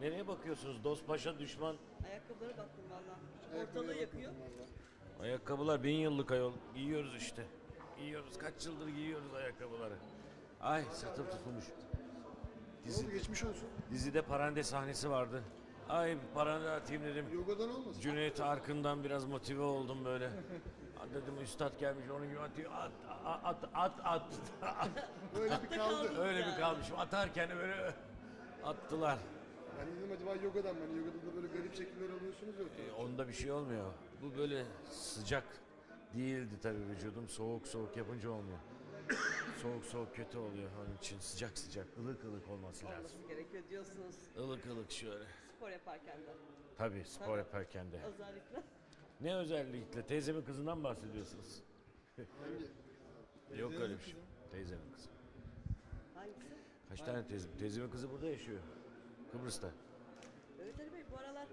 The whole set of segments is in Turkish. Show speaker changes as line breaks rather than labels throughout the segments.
Nereye bakıyorsunuz? Dost paşa düşman.
Ayakkabılara baktım valla. Ortalığı yakıyor.
Ayakkabılar 1000 yıllık ayol. Giyiyoruz işte. Giyiyoruz. Kaç yıldır giyiyoruz ayakkabıları. Ay sırtım tutulmuş.
Ne oldu, geçmiş olsun.
Dizide parande sahnesi vardı. Ay parande atayım dedim.
Yogadan olmasın?
Cüneyt Arkın'dan biraz motive oldum böyle. Dedim üstad gelmiş onun gibi atıyor. At.
Öyle bir kaldı.
Öyle bir kalmışım. Atarken öyle attılar.
Ben dedim acaba yogadan mı? Hani yogada da böyle garip şekiller alıyorsunuz ya.
Onda bir şey olmuyor. Bu böyle sıcak değildi tabii vücudum. Soğuk yapınca olmuyor. Soğuk kötü oluyor onun için. Sıcak ılık olması lazım.
Olması gerekiyor diyorsunuz.
Ilık şöyle.
Spor yaparken de.
Tabii spor yaparken de.
Özellikle.
Ne özellikle? Teyzemin kızından mı bahsediyorsunuz?
Hangi?
Yok öyle bir şey. Teyzemin kızı.
Hangisi?
Kaç tane teyzem? Teyzemin kızı burada yaşıyor. Kıbrıs'ta.
Evet Ali Bey bu aralar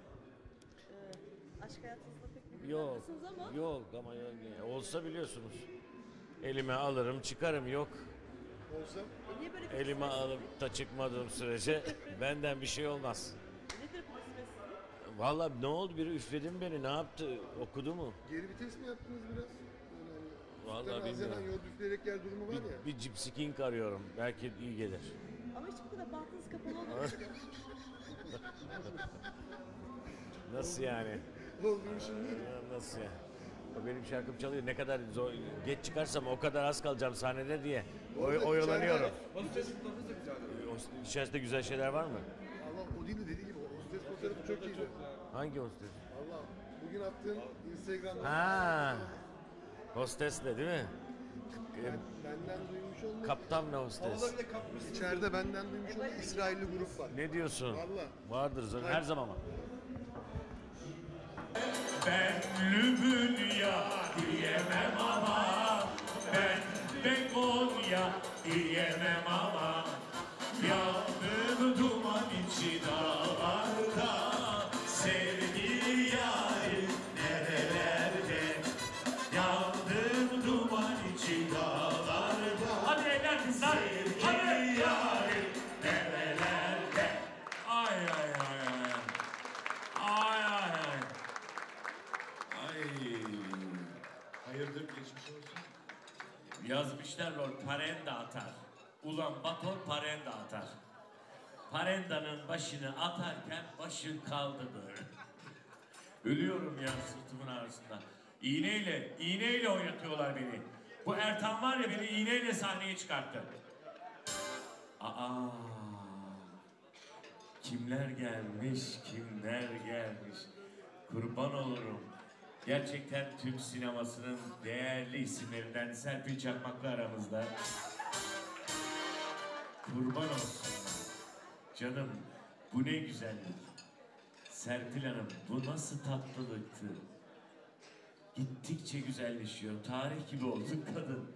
aşk hayatınızda pek bir
Yok.
güvenlisiniz ama.
Yok ama olsa biliyorsunuz. Elime alırım çıkarım yok.
Olsa?
Niye böyle bir
Elime
kısmetsizlik?
alıp da çıkmadığım sürece benden bir şey olmaz.
Nedir bu kısmetsizlik?
Vallahi ne oldu biri üfledi mi beni ne yaptı okudu mu?
Geri vites mi yaptınız biraz? Böyle hani
Vallahi
sütten az yanan
bilmiyorum.
yol üfleyerek gel durumu var ya.
Bir Gypsy King arıyorum belki iyi gelir.
Ama hiç bu kadar bantınız kapalı olmamış.
Nasıl yani?
Oldu şimdi.
Nasıl yani? O benim şarkım çalıyor ne kadar zor, geç çıkarsam o kadar az kalacağım sahnede diye oyalanıyorum.
Hostes fotoğrafı da güzeldi.
İçerisinde güzel şeyler var mı?
Allah o değil de dediği gibi o hostes fotoğrafı çok iyiydi.
Hangi hostes?
Allah bugün attığın Instagram'da
Ha, hostesle değil mi?
benden duymuş olma.
Kaptan ne hostes?
Havaları bile kapmışsın.
İçeride benden duymuş olma İsrailli grup var.
Ne diyorsun?
Vallahi.
Vardır zaten her zaman ama.
Ben Lübünya diyemem ama ben Begonya diyemem ama yandım duman içi dağlarda sevgili yarim nerelerde yandım duman içi dağlarda hadi eller kızlar sevgili yarim nerelerde ay ay ay ay ay ay ay ay
Hayırdır, geçmiş olsun.
yazmışlar Lord parenda atar. Ulan Bator parenda atar. Parendanın başını atarken başın kaldı böyle. Ölüyorum ya sırtımın ağrısından. İğneyle oynatıyorlar beni. Bu Ertan var ya beni iğneyle sahneye çıkarttı. Aa, kimler gelmiş. Kurban olurum. Gerçekten Türk sinemasının değerli isimlerinden Serpil Çakmaklı aramızda. Kurban olsun. Canım bu ne güzellik. Serpil Hanım bu nasıl tatlılıktı. Gittikçe güzelleşiyor. Tarih gibi olduk kadın.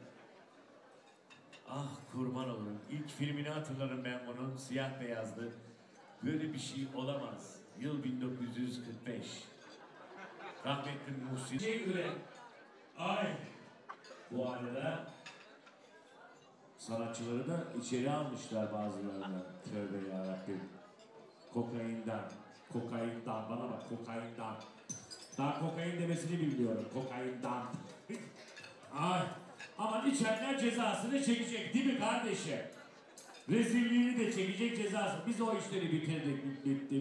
Ah kurban olurum. İlk filmini hatırlarım ben bunun. Siyah beyazdı. Böyle bir şey olamaz. Yıl 1945. Rahmetli Muhsin göre ay bu arada sanatçıları da içeri almışlar bazılarını. Tövbe yarabbim. Kokainden bana bak kokainden. Daha kokain demesini bilmiyorum kokainden. Ay aman içenler cezasını çekecek değil mi kardeşim? Rezilliğini de çekecek cezasını. Biz o işleri bitirdik.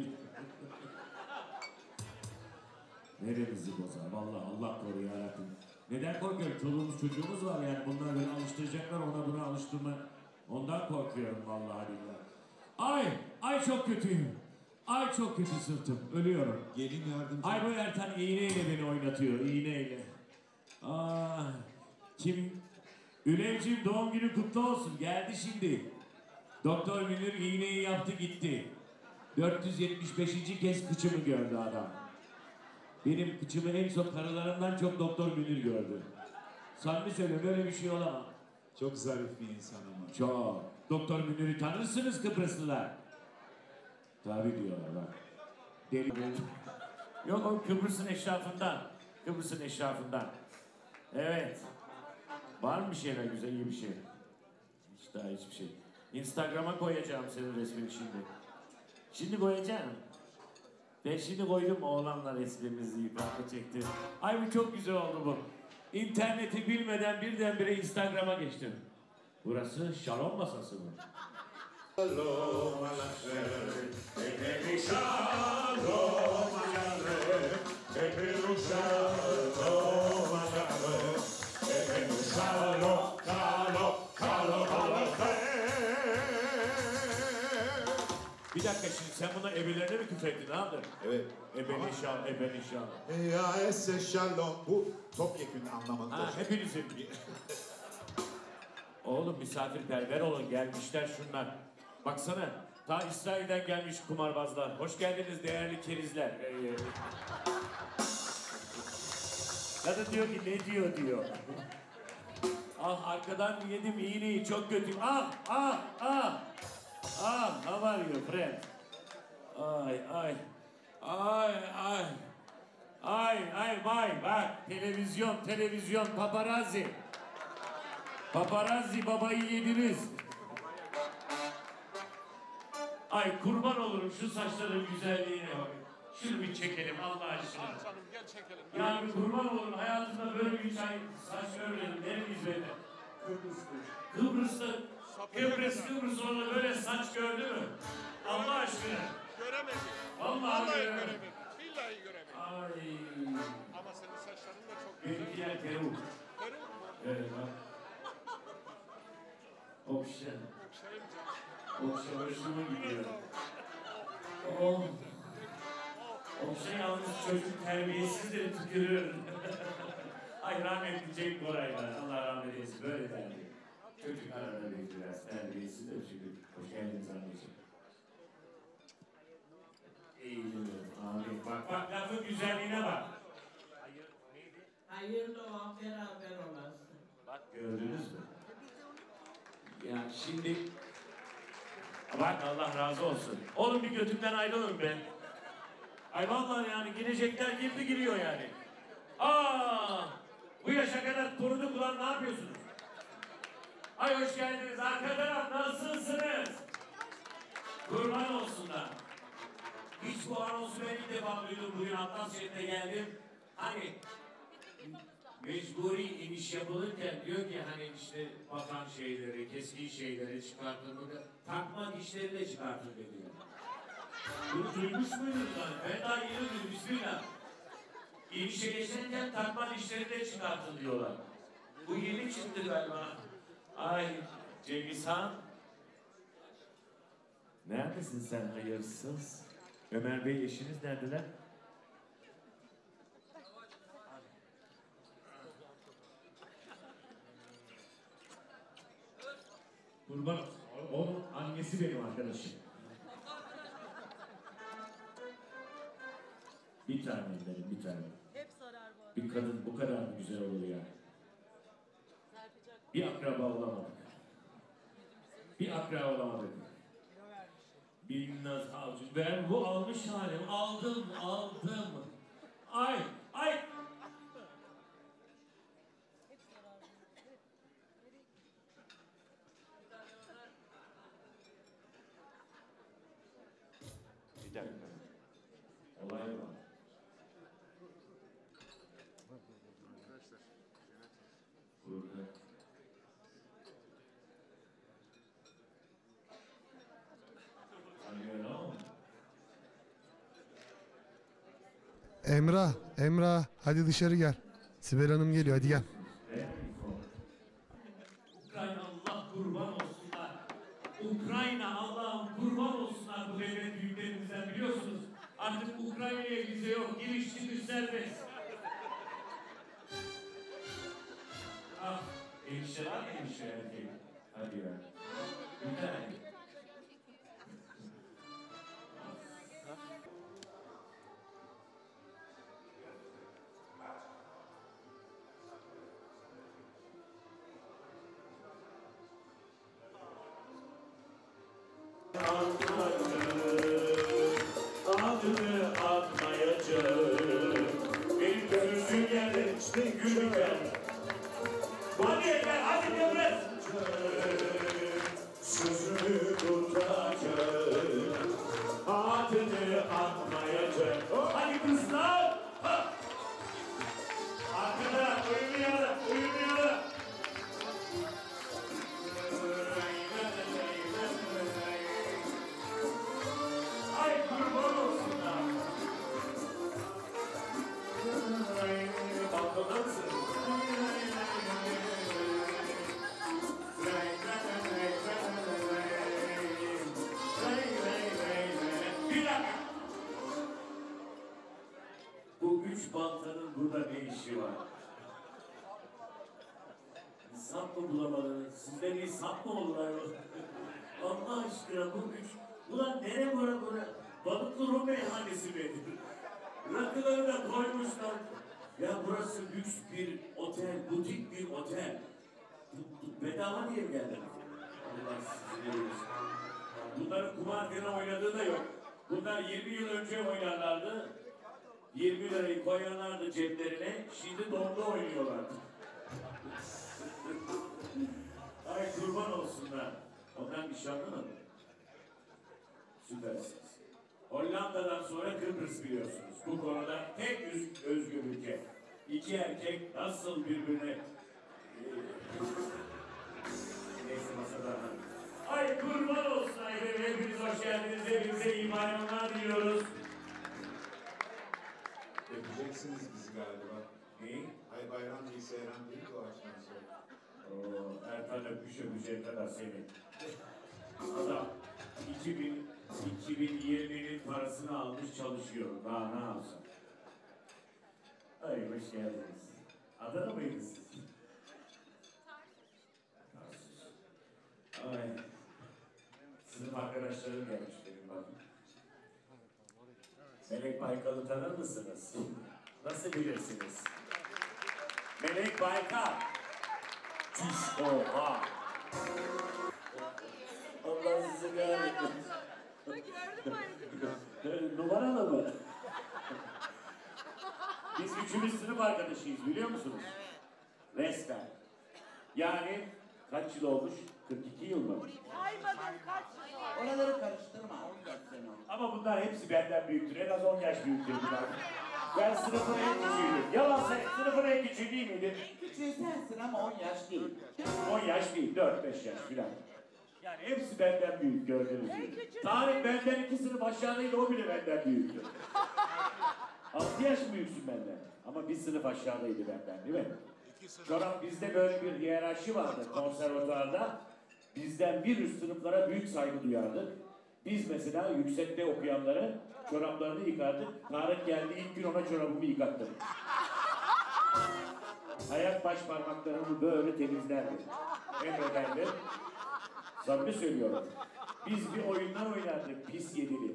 Neremizi bozar? Vallahi Allah koru yarabbim. Neden korkuyorum? Çoluğumuz çocuğumuz var yani. Bunlar beni alıştıracaklar, ona buna alıştırma. Ondan korkuyorum vallahi billahi. Ay çok kötüyüm. Ay çok kötü sırtım. Ölüyorum.
Gelin yardımcı.
Ay bu Ertan iğneyle beni oynatıyor, iğneyle. Ah, kim? Ülevciğim doğum günü kutlu olsun. Geldi şimdi. Doktor Münir iğneyi yaptı gitti. 475. kez kıçımı gördü adam. Benim kıçımı en son karılarımdan çok Doktor Münir gördü. Samimi söylüyorum böyle bir şey olamaz.
Çok zarif bir insan ama.
Çok. Doktor Münir'i tanırsınız Kıbrıslılar. Tabi diyorlar bak. Deli. Yok o Kıbrıs'ın eşrafından. Kıbrıs'ın eşrafından. Evet. Var mı bir şeyler güzel iyi bir şey? Hiç daha hiçbir şey. Instagram'a koyacağım senin resmini şimdi. Şimdi koyacağım. Ben şimdi koydum oğlanla resmimizi yukarıda çektim. Ay bu çok güzel oldu bu. İnterneti bilmeden birdenbire Instagram'a geçtim. Burası şalom masası mı? Bir dakika şimdi sen buna ebelerine mi küfrettin? Ne yaptın?
Evet.
Ebenişan, ebenişan.
Ya esse shalom. Bu topyekun anlamında.
Ha hepinizin. Oğlum misafirperver olun, gelmişler şunlar. Baksana, ta İsrail'den gelmiş kumarbazlar. Hoş geldiniz değerli kerizler. Kadın diyor ki ne diyor. Ah arkadan yedim iğneyi çok kötü. Ah. How are you friend? Ay, bak televizyon paparazzi. Paparazzi babayı yediniz. Ay kurban olurum şu saçların güzelliğine bak. Şunu bir çekelim Allah aşkına.
Canım gel çekelim.
Yani kurban olurum hayatımda böyle bir saç görmedim. Neredeyiz böyle? Kıbrıs orada böyle saç gördü mü? Allah aşkına.
Göremedim.
Vallahi
göremedim. Billahi göremedim.
Ay.
Ama senin saçların da çok güzel.
Benimkiler peruk.
Peruk mu?
Evet bak. Okşa.
Okşayım canım.
Okşa hoşuma gidiyor. Oh. Okşa yalnız çocuk terbiyesizdir tükürür. Ay rahmetli Cenk Koraylar. Allah rahmet eylesin. Böyle derdi. Çocuk arada bir biraz terbiyesizdir çünkü. Hoş geldiniz anneciğim. Eğilirim. Amin. Bak lafın güzelliğine bak.
Hayırlı o beraber olasın.
Bak gördünüz mü? Ya şimdi bak Allah razı olsun. Oğlum bir götümden ayrılın be. Ay vallahi yani girecekler giriyor yani. Bu yaşa kadar koruduk ulan ne yapıyorsunuz? Ay hoş geldiniz arka taraf nasılsınız? Kurban olsunlar. Hiç bu anonsu ben ilk defa duydum bugün Atlasya'da geldim. Hani mecburi iniş yapılırken diyor ki hani işte bakan şeyleri, keskin şeyleri çıkartılmalı. Takma dişleri de çıkartın diyor. Bunu duymuş muydunuz lan? Ben daha yeni duydum bismillah. İnişe geçerken takma dişleri de çıkartın diyorlar. Bu yeni çıktı galiba. Ay Cengiz Han. Neredesin sen hayırsız? Ömer Bey eşiniz neredeler? Kurban onun annesi benim arkadaşım. Bir tane benim bir tane.
Hep sarar bu arada.
Bir kadın bu kadar mı güzel olur yani? Bir akraba olamadık. Bir akraba olamadık. Binnaz avcı. Ben bu almış halim. Aldım. Ay. Bir dakika. Olay var. Burada.
Emrah hadi dışarı gel. Sibel Hanım geliyor hadi gel.
Ukrayna Allah kurban olsunlar. Ukrayna Allah'ım kurban olsunlar bu devlet büyüklerimizden biliyorsunuz. Artık Ukrayna'ya vize yok. Giriş çıkış serbest. Endişe var mı endişe erkeği? Hadi ya. Bir tane. Adını atmayacağım. Bir gözüm yerleşti gülüken. Hadi yeter, hadi Kıbrıs! Sözümü tutacağım. adını anmayacak. Hadi kızlar! Ha! Arkada uyumayalım, uyumayalım. Ay kurban olsunlar. Balkonda mısın? Bir dakika. Bu üç baltanın burada ne işi var? İnsan mı bulamadı? Sizden insan mı olur ayol? Allah aşkına bu üç... Ulan nere bura? Balıklı Rum meyhanesi mi? Rakıları da koymuşlar. Ya burası lüks bir otel, butik bir otel. Bedava diye mi geldin? Allah sizi verirsin. Bunların kumar falan oynadığı da yok. Bunlar 20 yıl önce oynarlardı. 20 lirayı koyarlardı ceplerine, şimdi donda oynuyorlardı. Ay kurban olsunlar. Onlar nişanlı mı? Süpersiniz. Hollanda'dan sonra Kıbrıs biliyorsunuz. Bu konuda tek özgür ülke. İki erkek nasıl birbirine... Neyse masada. Ay kurban olsun efendim. Hepiniz hoş geldiniz. Hepinize iyi bayramlar diliyoruz.
Öpeceksiniz bizi galiba.
Neyi?
Ay bayram değil, seyran değil o açtan sonra.
Oo, Ertan öpüşe kadar seni. Adam 2020'nin parasını almış çalışıyor. Daha ne yapsın? Ay hoş geldiniz. Adana mıydınız siz? Ay. Sınıf arkadaşlarım gelmiş benim bak. Melek Baykal'ı tanır mısınız? Nasıl bilirsiniz? Melek Baykal. Çüş oha. Allah sizi kahretsin. Numaralı mı? Biz üçümüz sınıf arkadaşıyız biliyor musunuz? Resmen. Yani kaç yıl olmuş? 42 yıl mı?
Saymadım kaç yıl var.
Oraları karıştırma. 14 sene oldu.
Ama bunlar hepsi benden büyüktür. En az 10 yaş büyüktür bunlar. Ben sınıfın en küçüğüydüm. Yalan sen sınıfın en küçüğü değil miydin?
En küçüğü sensin ama 10 yaş değil.
10 yaş değil, 4-5 yaş filan. Yani hepsi benden büyük gördüğünüz gibi. Tarık benden 2 sınıf aşağıdaydı, o bile benden büyüktü. 6 yaş büyüksün benden. Ama bir sınıf aşağıdaydı benden değil mi? Çorap bizde böyle bir hiyerarşi vardı konservatuvarda. Bizden bir üst sınıflara büyük saygı duyardık. Biz mesela yüksekte okuyanları çoraplarını yıkardık. Tarık geldi ilk gün ona çorabımı yıkattım. Ayak baş parmaklarımı böyle temizlerdi. Emrederdi. Samimi söylüyorum. Biz bir oyunlar oynardık pis yedili.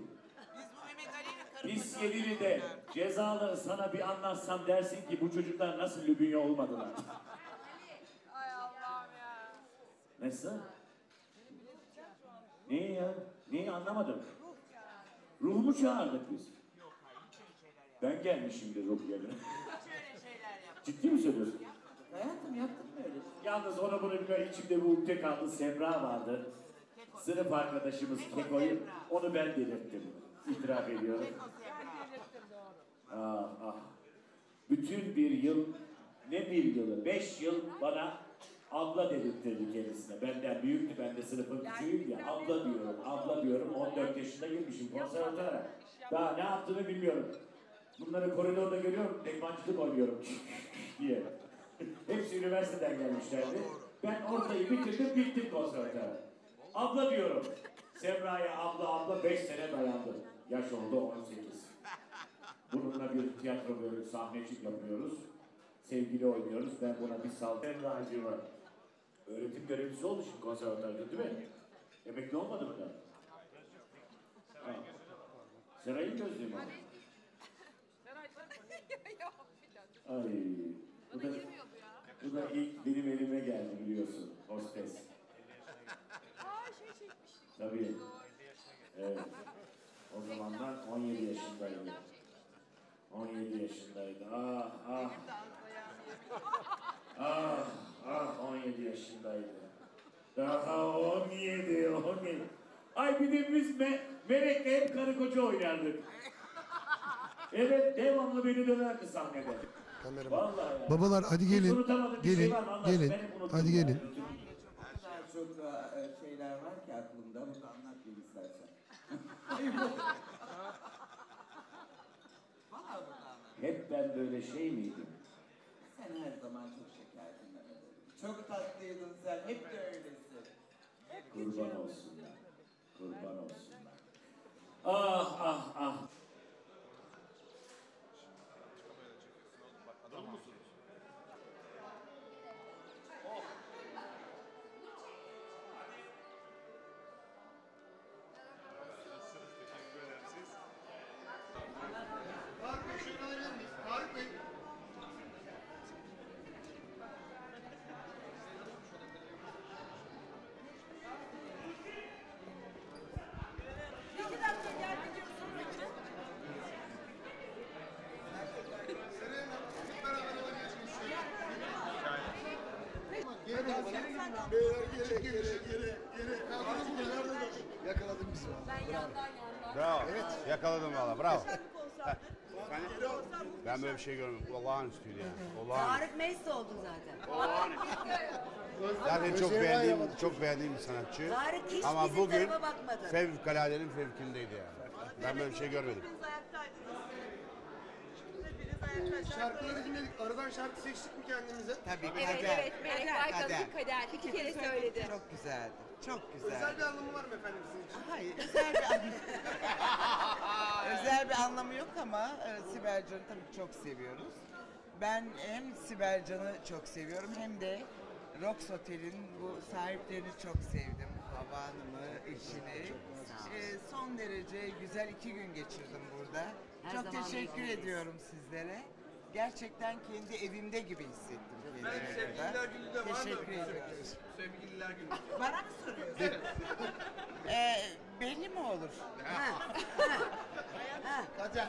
Pis yedili de cezaları sana bir anlatsam dersin ki bu çocuklar nasıl lübünya olmadılar.
Ay Allah'ım ya.
Nasıl? Neyi ya? Neyi anlamadım. Ruhumu çağırdık biz. Ben gelmişimdir ruh yerine. Ciddi mi söylüyorsun?
Hayatım yaptın mı öyle?
Yalnız ona bunu bilmem içimde bu ukde kaldı. Semra vardı. Sınıf arkadaşımız Keko'yu. Onu ben delirttim. İtiraf ediyorum. Ah ah. Bütün bir yıl, ne bir yılı, 5 yıl bana abla dedirttirdi kendisine. Benden büyüktü, ben de sınıfın küçüğüyüm ya. Abla diyorum, 14 yaşında girmişim konservatuvara. Daha ne yaptığımı bilmiyorum. Bunları koridorda görüyorum, tekmancılık oynuyorum diye. Hepsi üniversiteden gelmişlerdi. Ben ortayı bitirdim, bittim konservatuvara. Abla diyorum. Semra'ya abla 5 sene dayandı. Yaş oldu 18. Bununla bir tiyatro böyle sahnecik yapıyoruz. Sevgili oynuyoruz. Ben buna bir sal. Semra'cığım var. Öğretim görevlisi oldu şimdi konservatuarda değil mi? Emekli olmadı mı da? Seray'ın gözlüğü mü? Ay. Bu da ilk benim elime geldi biliyorsun. Hostes. Tabii. Evet. O zamanlar 17 yaşındaydı. 17 yaşındaydı. Ah 17 yaşındaydı. Daha 17. Ay bir de biz Melek'le hep karı koca oynardık. Evet, devamlı beni döverdi sahnede.
Kameraman.
Vallahi ya.
Babalar hadi
Hiç
gelin.
unutamadım bir
Gelin.
şey var mı? Anlat,
Gelin.
ben hep unuttum
Hadi
yani.
gelin.
O kadar çok şeyler var ki aklımda. Bunu anlatmayayım istersen. Valla bunu anlat.
Hep ben böyle şey miydim?
Sen her zaman çok şekerdin Mehmet Ali. Çok tatlıydın sen. Hep de öylesin.
Kurban olsunlar. Kurban olsunlar. Ah ah ah.
Faruk Bey şöyle alabilir miyiz? Faruk Bey. Yakaladın bizi valla.
Ben yandan.
Bravo. Evet. Yakaladım valla. Bravo. Ben böyle bir şey görmedim. Olağanüstüydü yani. Olağanüstü.
Tarık Meysi oldun zaten.
Zaten çok beğendiğim bir sanatçı.
Tarık hiç
Ama
bizim
bugün
tarafa bakmadı.
fevkaladenin fevkindeydi yani. Ben böyle bir şey görmedim.
Şarkıları dinledik. Aradan şarkı seçtik mi kendimize?
Tabii
Evet
kader.
evet. Melek Baykal'ın kader. 2 kere söyledi.
Çok güzeldi. Çok güzeldi.
Özel bir anlamı var mı efendim sizin için?
Hayır, özel bir anlamı. Özel bir anlamı yok ama Sibel Can'ı tabii ki çok seviyoruz. Ben hem Sibel Can'ı çok seviyorum hem de Rox Otel'in bu sahiplerini çok sevdim. Hava Hanım'ı, eşini. Son derece güzel 2 gün geçirdim burada.
Her
çok
zaman
teşekkür
bekleriz.
ediyorum sizlere. Gerçekten kendi evimde gibi hissettim kendimi burada. Teşekkür ediyorum.
Sevgililer günü.
Bana mı soruyorsun? Belli mi olur?
Kader.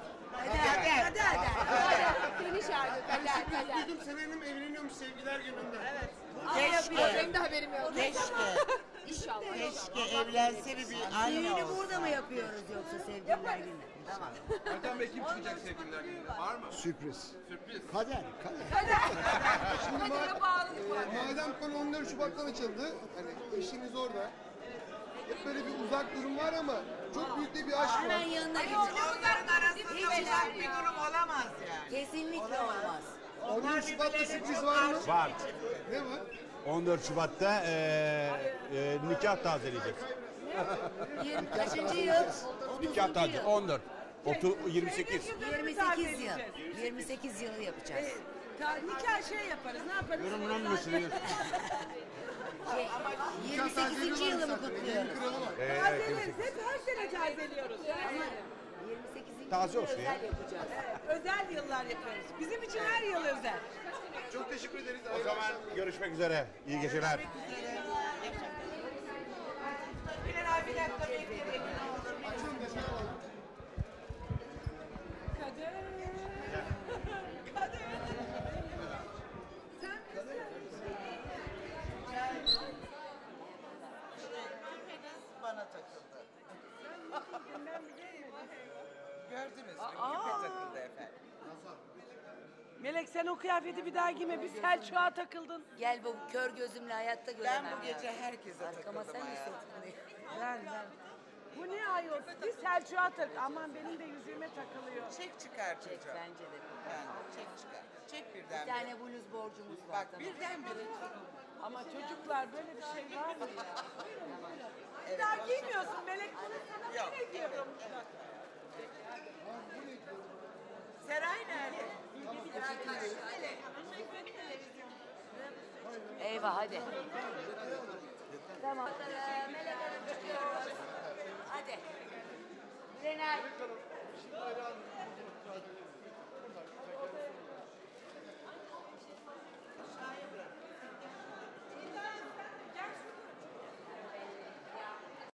Seni şarkı kader.
Duydum Seray Hanım evleniyormuş sevgiler gününde. Evet.
Keşke.
Benim de haberim yok.
Keşke.
İnşallah.
Keşke evlense bir aynı
Düğünü
olsa.
burada mı yapıyoruz yoksa sevgililer günü?
Tamam.
Erkan Bey kim çıkacak sevgililer gününde? Var mı?
Sürpriz.
Sürpriz.
Kader.
Kadere bağlı.
Madem konu 14 Şubat'tan açıldı, hani eşiniz orada. Hep böyle bir uzak durum var ama çok büyük de bir aşk
Hemen
var.
yanına
Onların
gideceğim.
arasında
Hiç
uzak bir durum olamaz yani.
Kesinlikle olmaz.
14 Şubat'ta sürpriz var mı?
Var.
Ne var?
14 Şubat'ta nikah tazeleyeceğiz.
20 kaçıncı yıl?
Nikah
30.
tazeli
yıl.
14. 28.
28 yıl. 28 yılı yapacağız.
Nikah şey yaparız, ne yaparız?
Yorumlar mısınız?
28. yılımı kutluyoruz.
Tazeleriz, hep her sene tazeliyoruz.
Ama 28.
Taze olsun ya.
özel yapacağız.
Özel yıllar yapıyoruz. Bizim için her yıl özel.
Çok teşekkür ederiz.
O zaman görüşmek üzere. İyi geceler.
Bilal abi bir dakika bekle. Bana takıldı. Gördünüz mü? Küpe takıldı efendim.
Melek sen o kıyafeti bir daha giyme. Bir Selçuk'a takıldın.
Gel bu kör gözümle hayatta
Ben
göremem
bu
ya.
gece herkese
Arkama
takıldım
sen mi
hayatım.
sokun?
Ben. Bu ne ayol? Bir Selçuk'a tak. Aman benim de yüzüğüme takılıyor.
Çek çıkar çocuğa.
Bence de.
Yani çek çıkar. Çek
Bir
birden.
tane bluz borcumuz var.
Bak
tamam.
birdenbire.
Ama çocuklar böyle bir şey var mı ya? Bir daha giymiyorsun Melek. Bunu sana
Yok,
böyle diyorum.
Seray nerede?
Eyvah hadi. Tamam. Melek Hanım çıkıyoruz. Hadi.